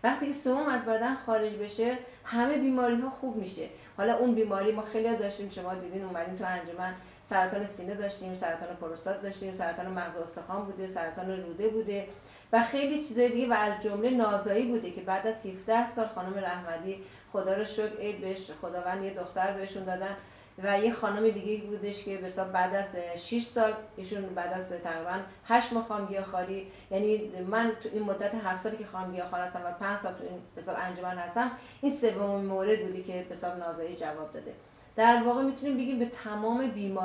وقتی که سموم از بدن خارج بشه همه بیماری ها خوب میشه. حالا اون بیماری ما خیلی داشتیم، شما دیدین اومدین تو انجمن، سرطان سینه داشتیم، سرطان پروستات داشتیم، سرطان مغز و استخوان بوده، سرطان روده بوده و خیلی چیزای دیگه و از جمله نازایی بوده که بعد از 17 سال خانم رحمدی خدا رو شکر عید بهش خداوند یه دختر بهشون دادن و یه خانم دیگه بودش که مثلا بعد از 6 سال ایشون بعد از تقریبا 8 ماه خامگیاخواری، یعنی من تو این مدت 7 سالی که خامگیاخوار هستم و 5 سال تو این حساب انجمن هستم، این سومین مورد بودی که حساب نازایی جواب داده. در واقع میتونیم بگیم به تمام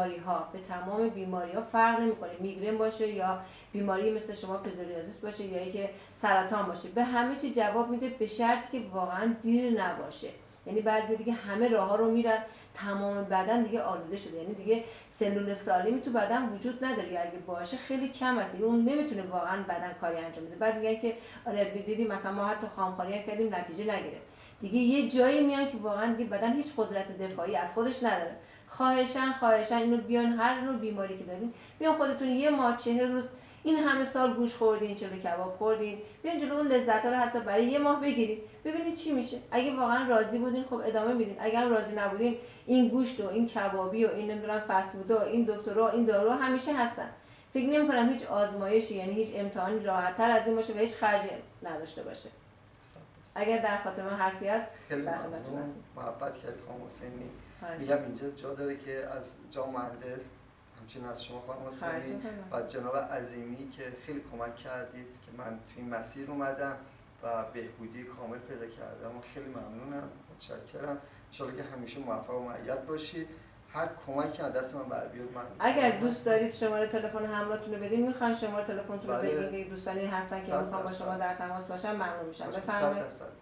بیماری ها فرق نمیکنه، میگرن باشه یا بیماری مثل شما پزوریازیس باشه یا اینکه سرطان باشه، به همه چی جواب میده به شرطی که واقعا دیر نباشه. یعنی بعضی دیگه همه راه‌ها رو میرن، تمام بدن دیگه آلوده شده، یعنی دیگه سلول سالمی تو بدن وجود نداره یا اگه باشه خیلی کم است دیگه، اون نمیتونه واقعا بدن کاری انجام بده. بعد میگن که آره دیدی مثلا ما حتی خامخواری هم کردیم نتیجه نگرفت. دیگه یه جایی میان که واقعا دیگه بدن هیچ قدرت دفاعی از خودش نداره. خواهشاً اینو بیان هر نوع بیماری که دارین بیان خودتون یه ماه 40 روز این همه سال گوش خوردین، چلو کباب خوردین، بیان جلو اون لذت‌ها رو حتی برای یه ماه بگیرید ببینید چی میشه. اگه واقعا راضی بودین خب ادامه میدین، اگه هم راضی نبودین این گوشت و این کبابی و این نمیدونم فست فود و این دکترها این دارو همیشه هستن. فکر نمی‌کنم هیچ آزمایشی یعنی هیچ امتحانی راحت‌تر از این باشه و هیچ خرجی نداشته باشه. اگر در خاطر من حرفی هست خیلی ممنون، محبت کردید خانم حسینی. میگم اینجا جا داره که از جناب مهندس همچنین از شما خانم حسینی و جناب عظیمی که خیلی کمک کردید که من توی این مسیر اومدم و بهبودی کامل پیدا کردم و خیلی ممنونم، متشکرم. ان شاءالله که همیشه موفق و مؤید باشید. هر کمکی از دست من بر بیاد من اگر دوست دارید شماره تلفن همراهتون رو بدین، میخوان شماره تلفنتون رو بدین که دوستانی هستن که میخوان با شما در تماس باشن، ممنون میشم. بفرمایید.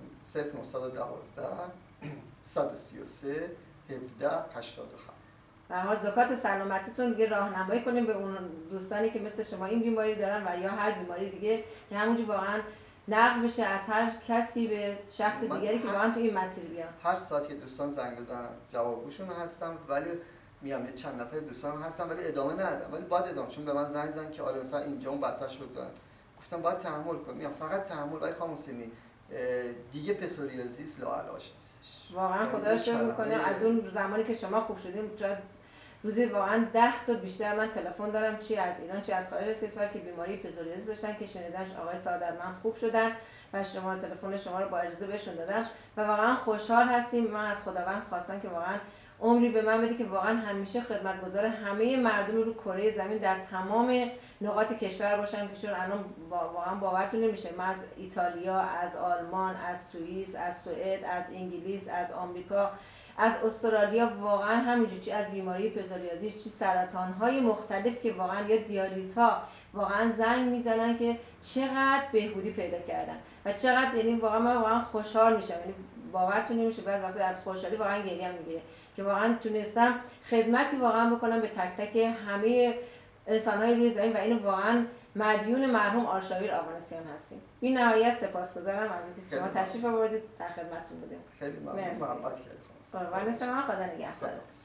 0912 133 17 87. در حال زکات سلامتیتون دیگه راهنمایی کنیم به اون دوستانی که مثل شما این بیماری دارن و یا هر بیماری دیگه که همونجوری واقعا نقل بشه از هر کسی به شخص دیگری که واقعا تو این مسیر بیان. هر ساعت که دوستان زنگ بزنن جوابشون هستم، ولی میام یه چند نفر دوستان هستم ولی ادامه ندادم، ولی باید ادامه، چون به من زنگ زدن که آره مثلا اینجا اون بدتر شد دارن. گفتم باید تحمل کنم. میام فقط تحمل. ولی خانم حسینی دیگه پسوریازیس لاعلاج نیستش. واقعا خدا شکر میکنم از اون زمانی که شما خوب شدیم شاید روزی واقعا 10 تا بیشتر من تلفن دارم، چی از ایران چی از خارج از کشور که بیماری پزوریازیس داشتن که شنیدن آقای سعادتمند خوب شدن و شما تلفن شما رو با اجازه بهشون دادم و واقعا خوشحال هستیم. من از خداوند خواستم که واقعا عمری به من بده که واقعا همیشه خدمتگزار همه مردم رو کره زمین در تمام نقاط کشور باشن که چون الان واقعا باورتون نمیشه من از ایتالیا، از آلمان، از سوئیس، از سوئد، از انگلیس، از آمریکا، از استرالیا واقعا همینجوری چی از بیماری پزوریازیس چی سرطان‌های مختلف که واقعا یا دیالیزها واقعا زنگ میزنن که چقدر بهبودی پیدا کردن و چقدر، یعنی واقعا من واقعا خوشحال میشم، یعنی باورتون نمیشه بعضی وقتا از خوشحالی واقعا گریه میگیره که واقعا تونستم خدمتی واقعا بکنم به تک تک همه انسان‌های روی زمین و اینو واقعا مدیون مرحوم آرشاویر آوانسیان هستیم. بی نهایت سپاسگزارم از اینکه شما تشریف آوردید، در خدمتتون بودیم. خیلی ممنون، محبت کردید. قربان شما، خدا نگهدارتون.